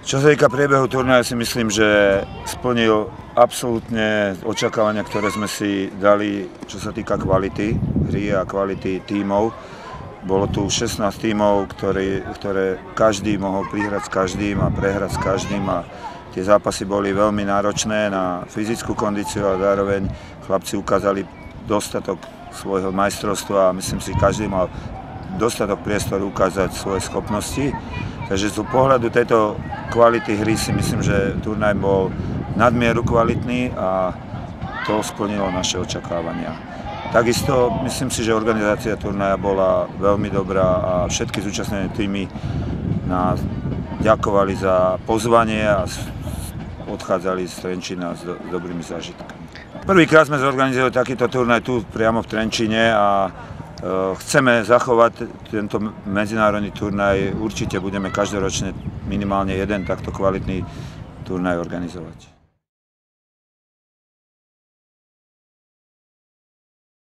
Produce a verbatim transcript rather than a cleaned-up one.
Čo sa týka priebehu turnaja, si myslím, že splnil absolútne očakávania, ktoré sme si dali, čo sa týka kvality hry a kvality tímov. Bolo tu šestnásť tímov, ktoré, ktoré každý mohol prihrať s každým a prehrať s každým. A tie zápasy boli veľmi náročné na fyzickú kondíciu a zároveň chlapci ukázali dostatok svojho majstrovstva a myslím si, že každý mal dostatok priestoru ukázať svoje schopnosti. Takže z pohľadu tejto kvality hry si myslím, že turnaj bol nadmieru kvalitný a to splnilo naše očakávania. Takisto myslím si, že organizácia turnaja bola veľmi dobrá a všetky zúčastnené týmy nás ďakovali za pozvanie a odchádzali z Trenčína s, do, s dobrými zážitkami. Prvýkrát sme zorganizovali takýto turnaj tu priamo v Trenčíne a chceme zachovať tento medzinárodný turnaj. Určite budeme každoročne minimálne jeden takto kvalitný turnaj organizovať.